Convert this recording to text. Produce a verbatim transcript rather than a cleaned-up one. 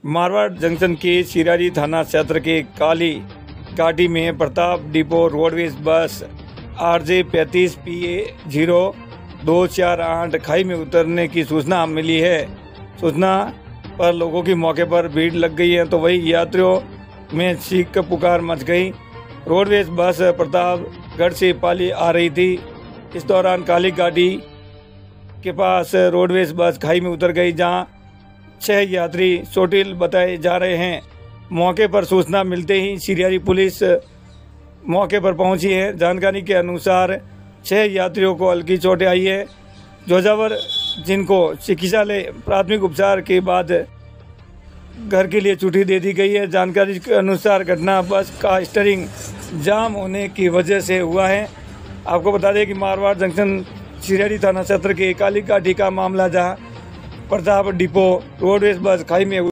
Marwar junction के सिरारी थाना क्षेत्र के काली घाटी में Pratap depot roadways bus R J पैंतीस पी ए जीरो दो चार आठ खाई में उतरने की सूचना मिली है। सूचना पर लोगों की मौके पर भीड़ लग गई है, तो वही यात्रियों में चीख पुकार मच गई। रोडवेज बस प्रतापगढ़ से पाली आ रही थी। इस दौरान काली घाटी के पास रोडवेज बस खाई में उतर गई, जहां छह यात्री चोटिल बताए जा रहे हैं। मौके पर सूचना मिलते ही सिरारी पुलिस मौके पर पहुंची है। जानकारी के अनुसार छह यात्रियों को हल्की चोटें आई है, जोजावर जिनको चिकित्सालय प्राथमिक उपचार के बाद घर के लिए छुट्टी दे दी गई है। जानकारी के अनुसार घटना बस का स्टीयरिंग जाम होने की वजह से हुआ है। आपको बता दें कि मारवाड़ जंक्शन सिरारी थाना क्षेत्र के काली घाटी का मामला, जहां प्रताप डिपो रोडवेज बस खाई में